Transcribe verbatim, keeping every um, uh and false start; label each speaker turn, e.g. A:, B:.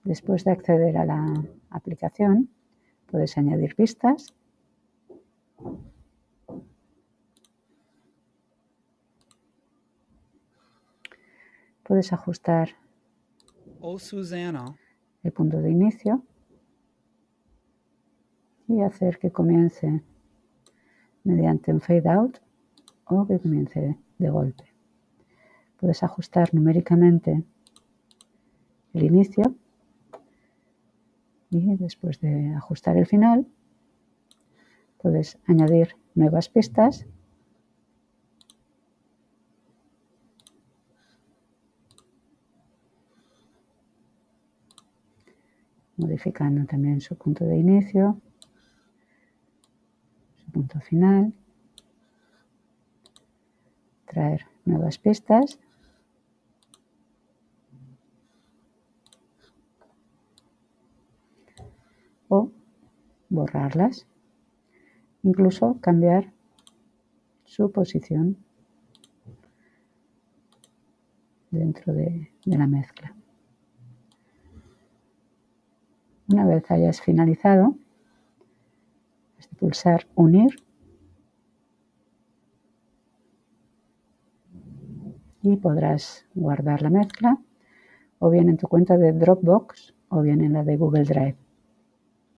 A: Después de acceder a la aplicación, puedes añadir pistas. Puedes ajustar
B: Oh, Susanna.
A: el punto de inicio y hacer que comience mediante un fade out o que comience de golpe. Puedes ajustar numéricamente el inicio y después de ajustar el final puedes añadir nuevas pistas modificando también su punto de inicio, su punto final, traer nuevas pistas o borrarlas, incluso cambiar su posición dentro de, de la mezcla. Una vez hayas finalizado, has de pulsar unir y podrás guardar la mezcla o bien en tu cuenta de Dropbox o bien en la de Google Drive.